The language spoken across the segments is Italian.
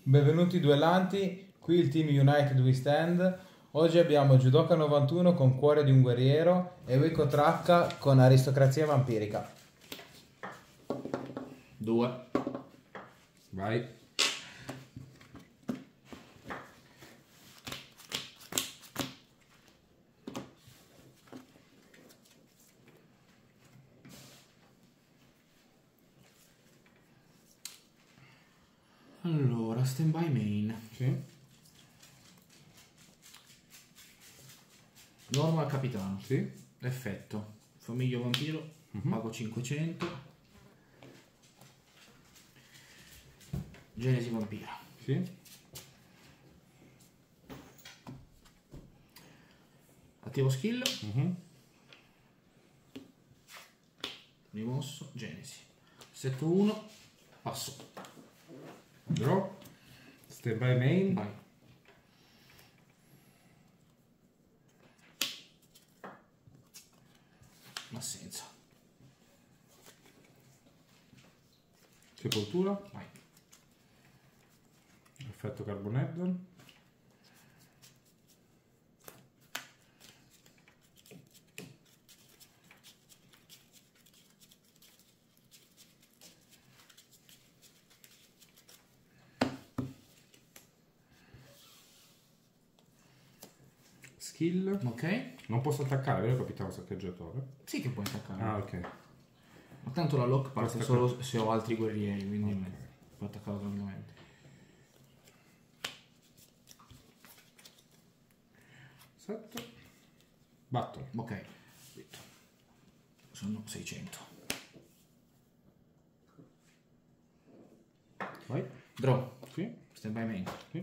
Benvenuti duellanti, qui il team United We Stand. Oggi abbiamo Judoka 91 con Cuore di un guerriero e Wiko Tracca con Aristocrazia vampirica. 2. Vai. Allora, stand by main. Sì. Normal capitano. Sì. Effetto. Famiglio vampiro. Pago 500. Genesi vampira. Sì. Attivo skill. Rimosso. Genesi. Setto 1. Passo. Draw. Stand by main. Vai. Assenza. Sepoltura. Vai. Effetto Carbonedon. Skill. Ok. Non posso attaccare, vero capitano saccheggiatore? Sì che puoi attaccare. Ah, ok. Ma tanto la lock parte Basta solo se ho altri guerrieri, quindi Ok. puoi attaccare tranquillamente. 7. Battle. Ok. Sono 600. Vai. Draw. Sì. Stand by main. Sì.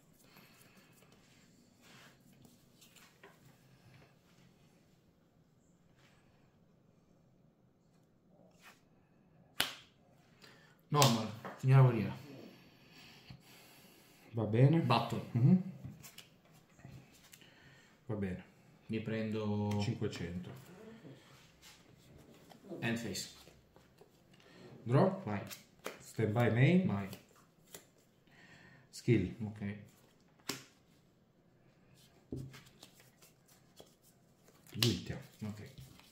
Normal. Signora guerriera. Va bene. Battle. Va bene. Mi prendo 500. end face. Draw. Vai. Stand by main. Vai. Skill. Ok. Gultia. Ok.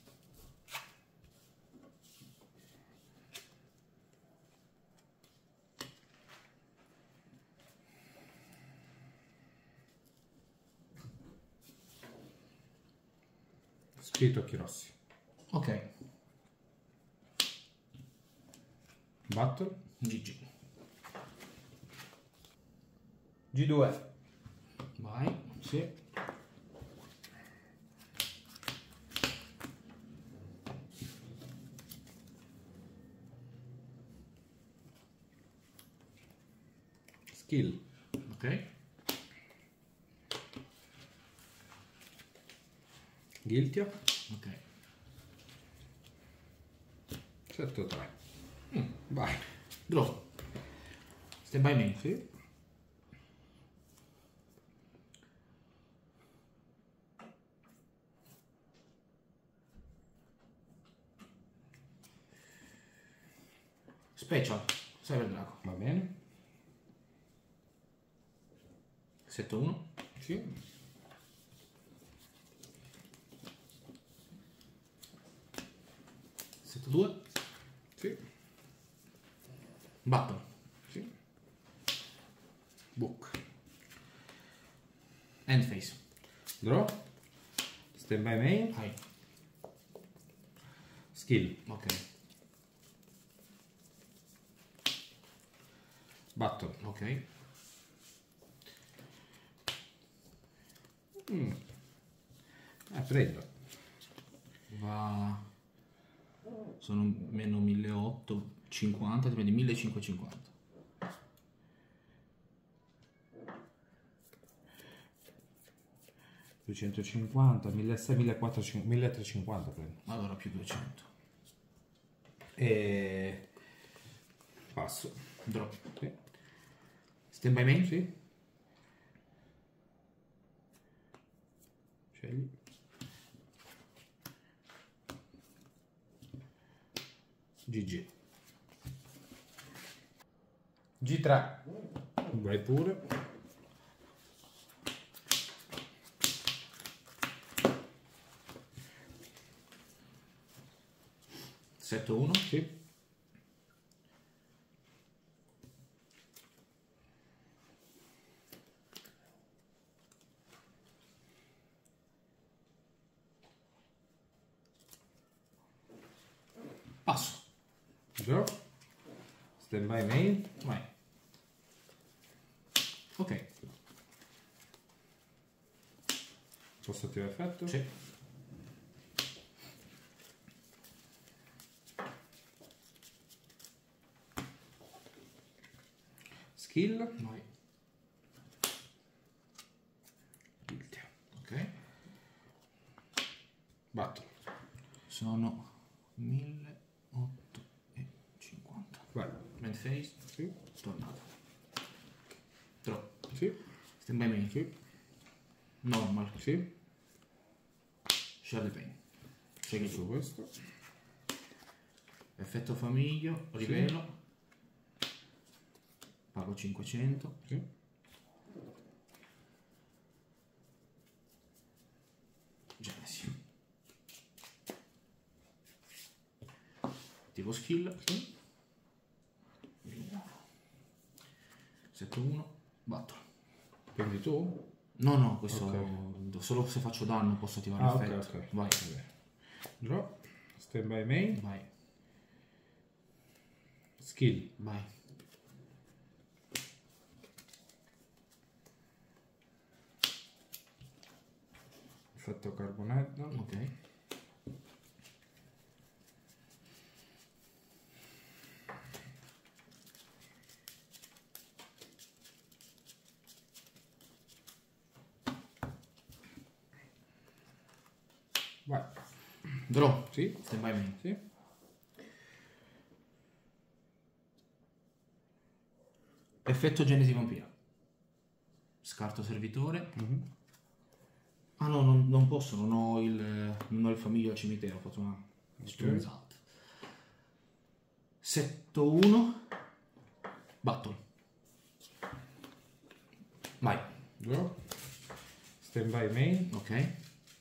Spirito occhi rossi. Ok. Battle. GG. G2. Vai. Sì. Skill. Ok. Giltia. Ok. 7-3. Vai. Draw. Stand by main. Sì. Special. Cyber Draco. Va bene. 7-1. Sì. Setto 2. Sì. Battle. Sì. Book. End face. Draw. Stand by main. Vai. Skill. Ok. Battle. Ok. Prendo. Va. Sono meno 1850, ti prendi 1550. $250, 1600, 1400, 1350 prendo. Allora più 200. E passo. Draw. Sì. Stand by main? Sì. Scegli. GG. G3. Vai pure. Setto 1. Sì. Passo. Draw. Stand by main. Vai. Ok. Posso attivare effetto? Sì. Skill. Vai. Guilty. Ok. Batto. Sono 1850. Vai. Main phase. Sì. Tornata. Draw. Sì. Stand by main. Sì. Normal. Sì. Share the pain. Segui Su tu. questo. Effetto famiglio. Rivelo. Pago 500. Sì. Genesi. Tipo skill. Sì. 7-1. Batto. Prendi tu? No, questo Ok. solo se faccio danno posso attivare Ah, ok, l'effetto. ok. Vai. Draw. Stand by main. Vai. Skill. Vai. Effetto carbonetto. Ok. Vai. Draw. Sì. Stand by main. Sì. Effetto genesi vampira. Scarto servitore. Mhm. Ah no, non posso, non ho il famiglio al cimitero, ho fatto una stronzata. 7-1. Battle. Vai. Draw. Stand by main. Ok.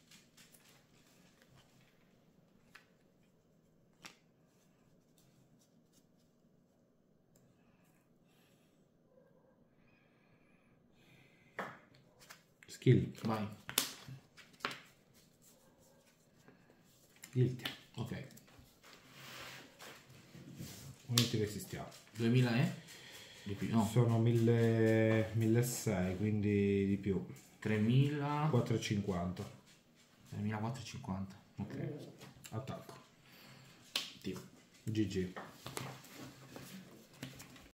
Skill. Vai. Guilty. Ok. Uniti resistiamo. 2000 è? Di più. No. Sono 1600, quindi di più. 3000. 450. 3450. Ok. Attacco. Tiro. GG.